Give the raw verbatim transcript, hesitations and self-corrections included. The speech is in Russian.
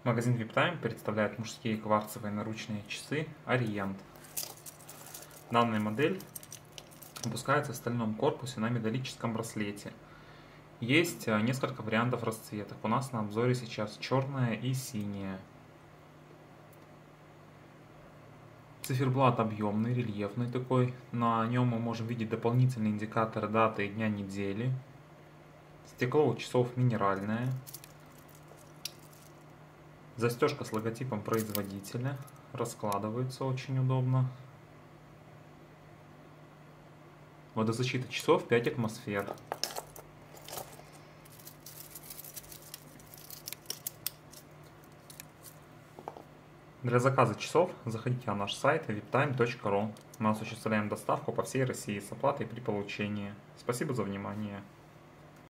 Магазин VIPtime представляет мужские кварцевые наручные часы Orient. Данная модель выпускается в стальном корпусе на металлическом браслете. Есть несколько вариантов расцветок. У нас на обзоре сейчас черная и синяя. Циферблат объемный, рельефный такой. На нем мы можем видеть дополнительный индикатор даты и дня недели. Стекло у часов минеральное. Застежка с логотипом производителя. Раскладывается очень удобно. Водозащита часов пять атмосфер. Для заказа часов заходите на наш сайт виптайм точка ру. Мы осуществляем доставку по всей России с оплатой при получении. Спасибо за внимание.